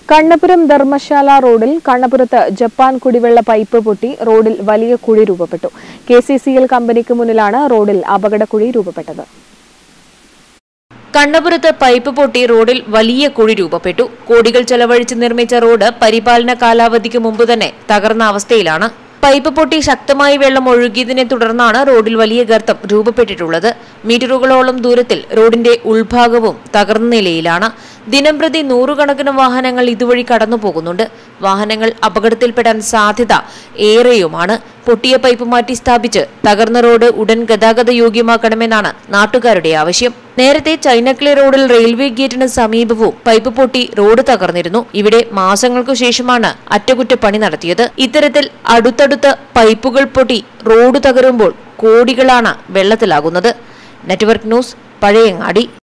കണ്ണപുരം ധർമ്മശാല റോഡിൽ കണ്ണപുരത്ത് ജപ്പാൻ കുടിവെള്ള പൈപ്പ് പൊട്ടി റോഡിൽ വലിയ കുഴി രൂപപ്പെട്ടു. KCCL കമ്പനിക്ക് മുന്നിലാണ് റോഡിൽ അപകടക്കുഴി രൂപപ്പെട്ടത്. കണ്ണപുരത്ത് പൈപ്പ് പൊട്ടി റോഡിൽ വലിയ കുഴി രൂപപ്പെട്ടു. കോടികൾ ചെലവഴിച്ച് നിർമ്മിച്ച റോഡ് പരിപാലന കാലാവധിക്ക് മുമ്പ് തന്നെ തകർന്ന അവസ്ഥയിലാണ്. പൈപ്പ് പൊട്ടി ശക്തമായി വെള്ളം ഒഴുകിയതിനെ തുടർന്നാണ് റോഡിൽ വലിയ ഗർത്തം രൂപപ്പെട്ടിട്ടുള്ളത്. മീറ്ററുകളോളം ദൂരത്തിൽ റോഡിന്റെ ഉൾഭാഗവും തകർന്ന നിലയിലാണ്. ദിനംപ്രതി നൂറുകണക്കിന് വാഹനങ്ങൾ ഇതുവഴി കടന്നുപോകുന്നുണ്ട്. വാഹനങ്ങൾ അപകടത്തിൽപ്പെടാൻ സാധ്യത ഏറെയുമാണ്. പൊട്ടിയ പൈപ്പ് മാറ്റി സ്ഥാപിച്ച് തകർന്ന റോഡ് ഉടൻ ഗതാഗത യോഗ്യമാക്കണമെന്നാണ് നാട്ടുകാരുടെ ആവശ്യം. നേരത്തെ ചൈനക്കിളി റോഡിൽ റെയിൽവേ ഗേറ്റിന് സമീപവും പൈപ്പ് പൊട്ടി റോഡ് തകർന്നിരുന്നു. ഇവിടെ മാസങ്ങൾക്കു ശേഷമാണ് അറ്റകുറ്റപ്പണി നടത്തിയത്. ഇത്തരത്തിൽ അടുത്തടുത്ത പൈപ്പുകൾ പൊട്ടി റോഡ് തകരുമ്പോൾ കോടികളാണ് വെള്ളത്തിലാകുന്നത്. Network news, Pazhayangadi.